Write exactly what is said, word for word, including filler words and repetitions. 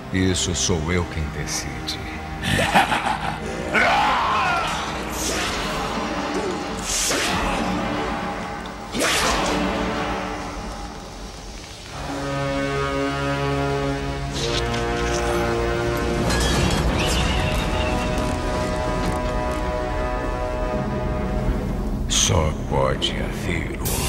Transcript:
Isso sou eu quem decide. Só pode haver um.